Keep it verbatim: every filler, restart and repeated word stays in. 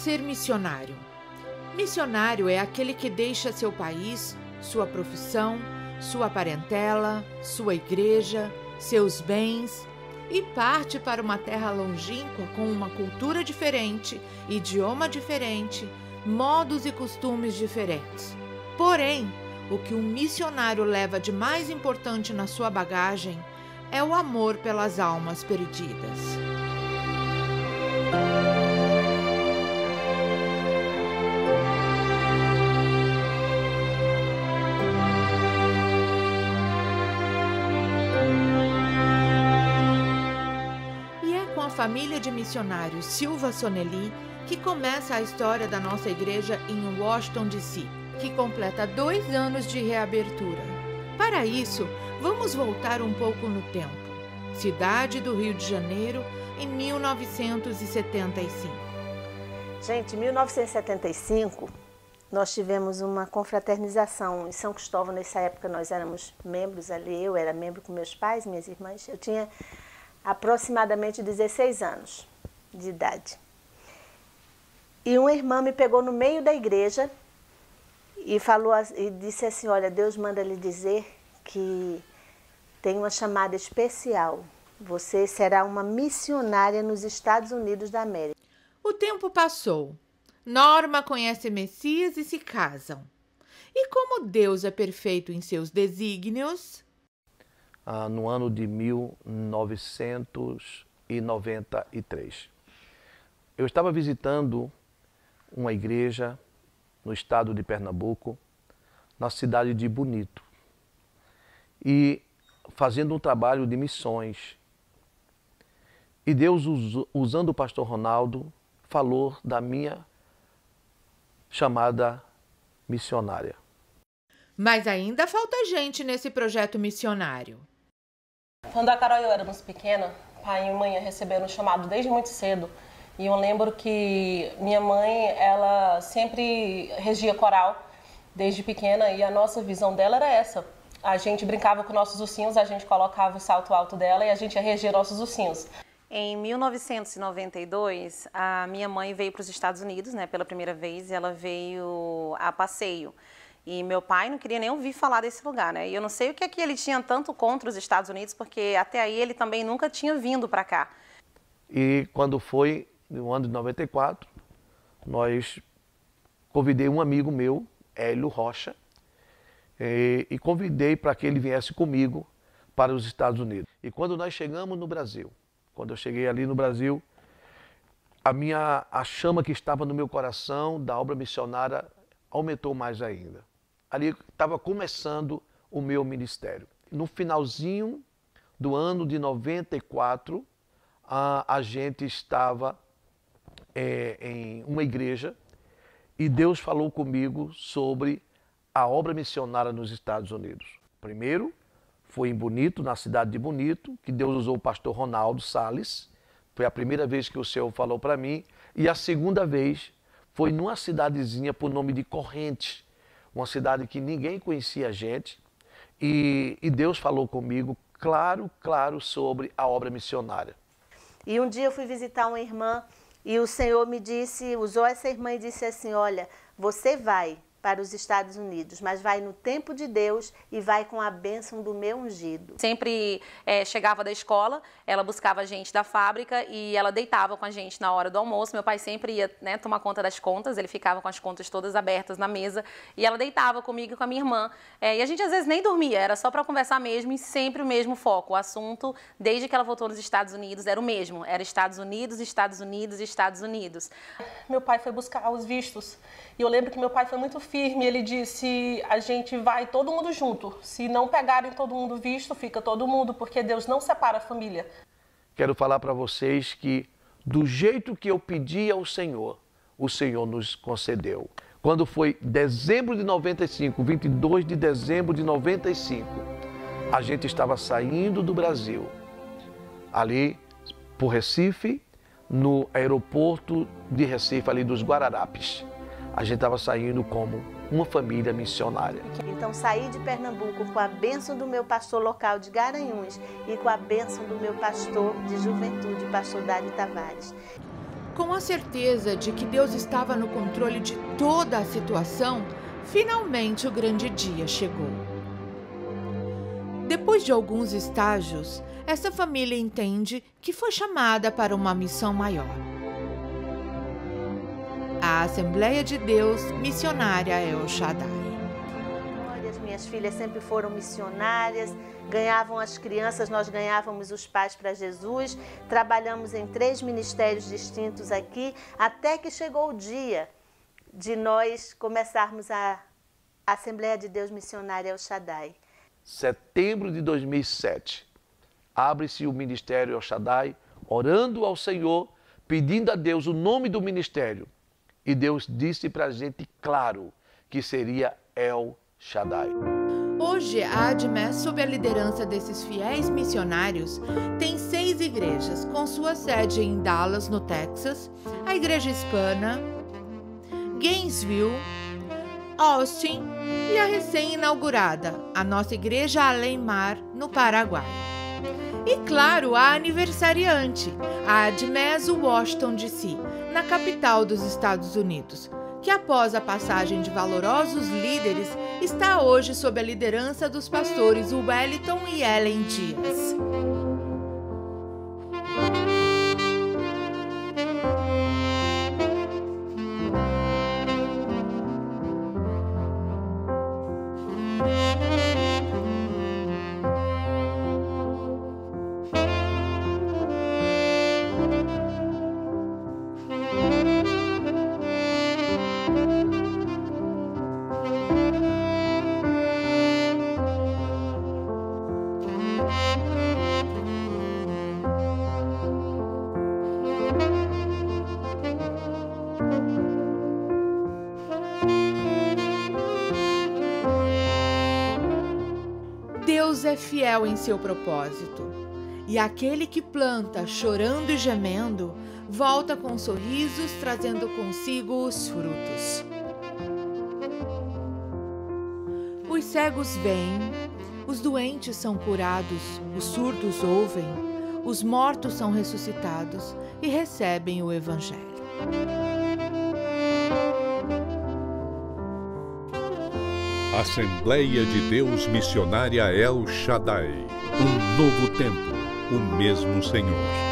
ser missionário? Missionário é aquele que deixa seu país, sua profissão, sua parentela, sua igreja, seus bens e parte para uma terra longínqua com uma cultura diferente, idioma diferente, modos e costumes diferentes. Porém, o que um missionário leva de mais importante na sua bagagem é o amor pelas almas perdidas. Família de missionários Silva Sonelli, que começa a história da nossa igreja em Washington, D C, que completa dois anos de reabertura. Para isso, vamos voltar um pouco no tempo. Cidade do Rio de Janeiro, em mil novecentos e setenta e cinco. Gente, em mil novecentos e setenta e cinco, nós tivemos uma confraternização em São Cristóvão. Nessa época, nós éramos membros ali, eu era membro com meus pais, minhas irmãs. Eu tinha aproximadamente dezesseis anos de idade. E uma irmã me pegou no meio da igreja e falou e disse assim: olha, Deus manda lhe dizer que tem uma chamada especial. Você será uma missionária nos Estados Unidos da América. O tempo passou. Norma conhece Messias e se casam. E como Deus é perfeito em seus desígnios, Ah, no ano de mil novecentos e noventa e três. Eu estava visitando uma igreja no estado de Pernambuco, na cidade de Bonito, e fazendo um trabalho de missões. E Deus, usando o pastor Ronaldo, falou da minha chamada missionária. Mas ainda falta gente nesse projeto missionário. Quando a Carol e eu éramos pequenas, pai e mãe receberam um chamado desde muito cedo. E eu lembro que minha mãe, ela sempre regia coral desde pequena e a nossa visão dela era essa. A gente brincava com nossos ursinhos, a gente colocava o salto alto dela e a gente ia reger nossos ursinhos. Em mil novecentos e noventa e dois, a minha mãe veio para os Estados Unidos, né, pela primeira vez, e ela veio a passeio. E meu pai não queria nem ouvir falar desse lugar, né? E eu não sei o que é que ele tinha tanto contra os Estados Unidos, porque até aí ele também nunca tinha vindo para cá. E quando foi no ano de noventa e quatro, nós convidei um amigo meu, Hélio Rocha, e, e convidei para que ele viesse comigo para os Estados Unidos. E quando nós chegamos no Brasil, quando eu cheguei ali no Brasil, a minha a chama que estava no meu coração da obra missionária aumentou mais ainda. Ali estava começando o meu ministério. No finalzinho do ano de noventa e quatro, a, a gente estava é, em uma igreja e Deus falou comigo sobre a obra missionária nos Estados Unidos. Primeiro, foi em Bonito, na cidade de Bonito, que Deus usou o pastor Ronaldo Salles. Foi a primeira vez que o Senhor falou para mim. E a segunda vez foi numa cidadezinha por nome de Correntes, uma cidade que ninguém conhecia a gente. E, e Deus falou comigo, claro, claro, sobre a obra missionária. E um dia eu fui visitar uma irmã e o Senhor me disse, usou essa irmã e disse assim: olha, você vai para os Estados Unidos, mas vai no tempo de Deus e vai com a bênção do meu ungido. Sempre é, chegava da escola, ela buscava a gente da fábrica e ela deitava com a gente na hora do almoço. Meu pai sempre ia, né, tomar conta das contas, ele ficava com as contas todas abertas na mesa e ela deitava comigo e com a minha irmã. É, e a gente às vezes nem dormia, era só para conversar mesmo e sempre o mesmo foco. O assunto, desde que ela voltou nos Estados Unidos, era o mesmo. Era Estados Unidos, Estados Unidos, Estados Unidos. Meu pai foi buscar os vistos e eu lembro que meu pai foi muito firme, ele disse: a gente vai todo mundo junto, se não pegarem todo mundo visto, fica todo mundo, porque Deus não separa a família. Quero falar para vocês que do jeito que eu pedi ao Senhor, o Senhor nos concedeu. Quando foi dezembro de noventa e cinco, vinte e dois de dezembro de noventa e cinco, a gente estava saindo do Brasil, ali por Recife, no aeroporto de Recife, ali dos Guararapes. A gente estava saindo como uma família missionária. Então saí de Pernambuco com a bênção do meu pastor local de Garanhuns e com a bênção do meu pastor de juventude, pastor Dário Tavares. com a certeza de que Deus estava no controle de toda a situação, finalmente o grande dia chegou. Depois de alguns estágios, essa família entende que foi chamada para uma missão maior. A Assembleia de Deus Missionária El Shaddai. As minhas filhas sempre foram missionárias, ganhavam as crianças, nós ganhávamos os pais para Jesus, trabalhamos em três ministérios distintos aqui, até que chegou o dia de nós começarmos a Assembleia de Deus Missionária El Shaddai. Setembro de dois mil e sete, abre-se o Ministério El Shaddai, orando ao Senhor, pedindo a Deus o nome do ministério. E Deus disse para a gente, claro, que seria El Shaddai. Hoje, a ADMES, sob a liderança desses fiéis missionários, tem seis igrejas, com sua sede em Dallas, no Texas, a Igreja Hispana, Gainesville, Austin e a recém-inaugurada, a nossa Igreja Além Mar, no Paraguai. E claro, a aniversariante, a ADMES Washington D C, na capital dos Estados Unidos, que após a passagem de valorosos líderes, está hoje sob a liderança dos pastores Wellington e Ellen Dias. Deus é fiel em seu propósito, e aquele que planta chorando e gemendo, volta com sorrisos, trazendo consigo os frutos. Os cegos veem, os doentes são curados, os surdos ouvem, os mortos são ressuscitados e recebem o Evangelho. Assembleia de Deus Missionária El Shaddai. Um novo tempo, o mesmo Senhor.